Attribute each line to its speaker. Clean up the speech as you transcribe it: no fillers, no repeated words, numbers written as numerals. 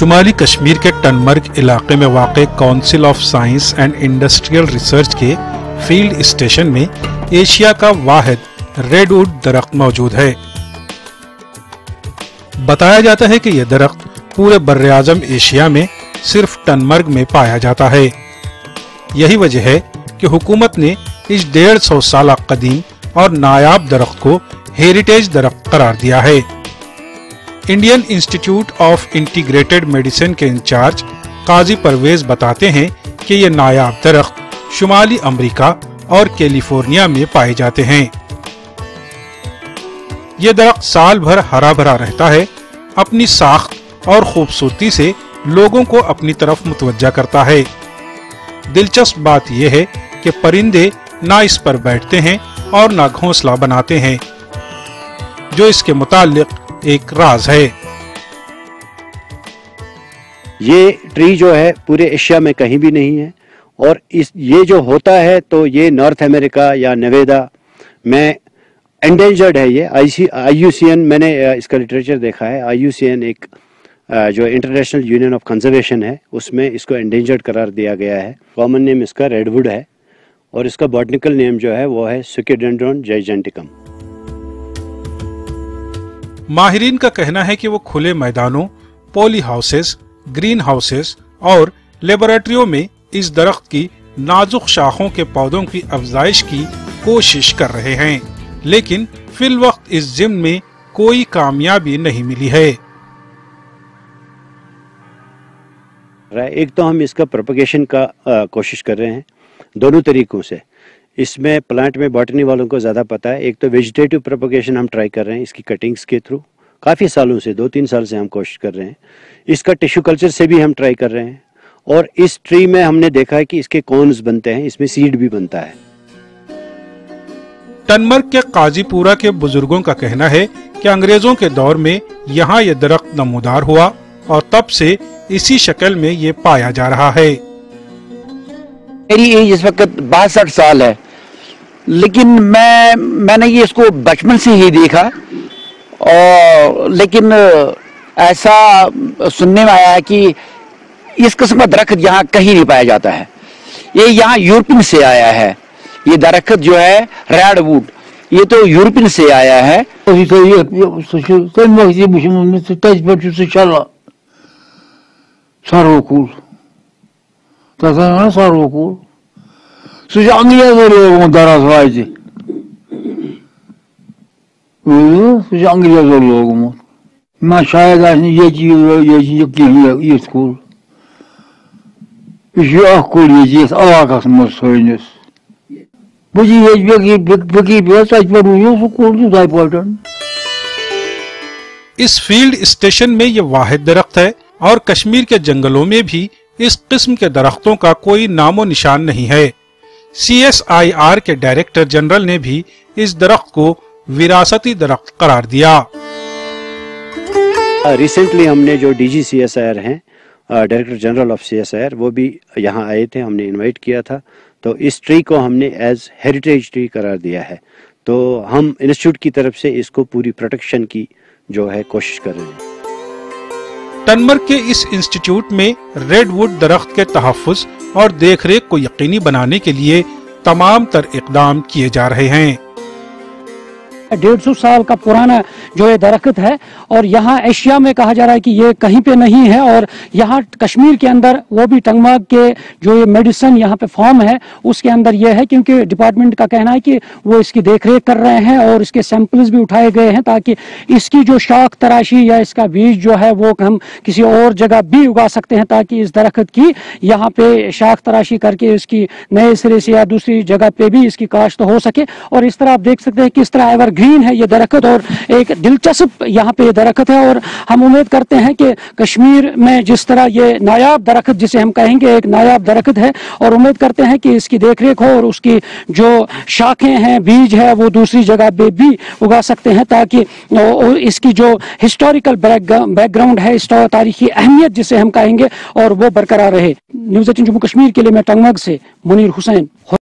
Speaker 1: शुमाली कश्मीर के टनमर्ग इलाके में वाक़े Council of Science and Industrial Research के फील्ड स्टेशन में एशिया का वाहिद रेडवुड दरख्त मौजूद है। बताया जाता है कि यह दरख्त पूरे बर्रे-आज़म एशिया में सिर्फ टनमर्ग में पाया जाता है। यही वजह है कि हुकूमत ने इस 150 साल कदीम और नायाब दरख्त को हेरिटेज दरख्त करार दिया है। Indian Institute of Integrated Medicine के इंचार्ज काजी परवेज बताते हैं कि ये नायाब दरख्त शुमाली अमेरिका और कैलिफोर्निया में पाए जाते हैं। ये दरख्त साल भर हरा भरा रहता है, अपनी साख्त और खूबसूरती से लोगों को अपनी तरफ मुतवज्जा करता है। दिलचस्प बात यह है कि परिंदे ना इस पर बैठते हैं और ना घोंसला बनाते हैं, जो इसके मुताल्लिक एक राज है।
Speaker 2: ये ट्री जो है पूरे एशिया में कहीं भी नहीं है, और ये जो होता है तो ये नॉर्थ अमेरिका या नेवेदा में एंडेंजर्ड है। ये IUCN, मैंने इसका लिटरेचर देखा है। IUCN एक जो इंटरनेशनल यूनियन ऑफ कंजर्वेशन है, उसमें इसको एंडेंजर्ड करार दिया गया है। कॉमन नेम इसका रेडवुड है और इसका बॉटनिकल नेम जो है वो है सुकेडेंड्रॉन जाइजेंटिकम।
Speaker 1: माहिरीन का कहना है कि वो खुले मैदानों, पॉली हाउसेस, ग्रीन हाउसेस और लेबोरेटरियों में इस दरख्त की नाजुक शाखों के पौधों की अफजाइश की कोशिश कर रहे हैं, लेकिन फिल वक्त इस जिम्न में कोई कामयाबी नहीं मिली है।
Speaker 2: एक तो हम इसका प्रोपगेशन का कोशिश कर रहे हैं दोनों तरीकों से। इसमें प्लांट में बॉटनी वालों को ज़्यादा पता है। एक तो वेजिटेटिव प्रोपगेशन हम ट्राई कर रहे हैं इसकी कटिंग्स के थ्रू, काफ़ी सालों से 2-3 साल से हम कोशिश कर रहे हैं। इसका टिश्यू कल्चर से भी हम ट्राई कर रहे हैं, और इस ट्री में हमने देखा है कि इसके कॉर्न्स बनते हैं, इसमें सीड भी बनता है।
Speaker 1: टनमर्ग के काजीपुरा के बुजुर्गों का कहना है कि अंग्रेजों के दौर में यहाँ ये दरख्त नमूदार हुआ और तब से इसी शक्ल में ये पाया जा रहा है।
Speaker 3: मेरी एज इस वक्त 62 साल है, लेकिन मैंने ये इसको बचपन से ही देखा, और लेकिन ऐसा सुनने में आया है कि इस किस्म का दरख्त यहाँ कहीं नहीं पाया जाता है। ये यहाँ यूरोपियन से आया है। ये दरख्त जो है रेडवुड, ये तो यूरोपियन से आया है।
Speaker 4: Sarvokul. Tazana sarvokul. Suca Angliya'da oluyor daraz vaydı. Suca Angliya'da oluyor. Ma şayet aslında yeci yeskul. Şu akul yeci alakasında söylüyoruz. Bu yeci peki biraz saçma oluyor, su kurdu da yapalım.
Speaker 1: इस field station में ये वाहिद दरख्त है और कश्मीर के जंगलों में भी इस किस्म के दरख्तों का कोई नामो निशान नहीं है। CSIR के डायरेक्टर जनरल ने भी इस दरख्त को विरासती दरख्त करार दिया।
Speaker 2: रिसेंटली हमने जो DG CSIR हैं, डायरेक्टर जनरल ऑफ CSIR, वो भी यहाँ आए थे, हमने इनवाइट किया था। तो इस ट्री को हमने एज हेरिटेज ट्री करार दिया है। तो हम इंस्टीट्यूट की तरफ से इसको पूरी प्रोटेक्शन की जो है कोशिश कर रहे हैं।
Speaker 1: टनमर्ग के इस इंस्टीट्यूट में रेडवुड दरख्त के तहफ़्फ़ुज़ और देखरेख को यकीनी बनाने के लिए तमाम तर इक़दाम किए जा रहे हैं।
Speaker 5: 150 साल का पुराना जो ये दरख्त है, और यहाँ एशिया में कहा जा रहा है कि ये कहीं पे नहीं है, और यहाँ कश्मीर के अंदर वो भी टनमर्ग के जो ये मेडिसिन यहाँ पे फॉर्म है उसके अंदर ये है, क्योंकि डिपार्टमेंट का कहना है कि वो इसकी देखरेख कर रहे हैं और इसके सैंपल्स भी उठाए गए हैं ताकि इसकी जो शाख तराशी या इसका बीज जो है वो हम किसी और जगह भी उगा सकते हैं, ताकि इस दरख्त की यहाँ पे शाख तराशी करके इसकी नए सिरे से या दूसरी जगह पे भी इसकी काश्त हो सके। और इस तरह आप देख सकते हैं किस तरह एवरग्रीन है ये दरख्त, और एक दिलचस्प यहाँ पे ये दरख्त है। और हम उम्मीद करते हैं कि कश्मीर में जिस तरह ये नायाब दरख्त, जिसे हम कहेंगे एक नायाब दरख्त है, और उम्मीद करते हैं कि इसकी देखरेख हो और उसकी जो शाखें हैं, बीज है, वो दूसरी जगह पे भी उगा सकते हैं, ताकि इसकी जो हिस्टोरिकल बैकग्राउंड है, तारीखी अहमियत जिसे हम कहेंगे, और वो बरकरार रहे। न्यूज़ 18 जम्मू कश्मीर के लिए मैं टनमर्ग से मुनीर हुसैन।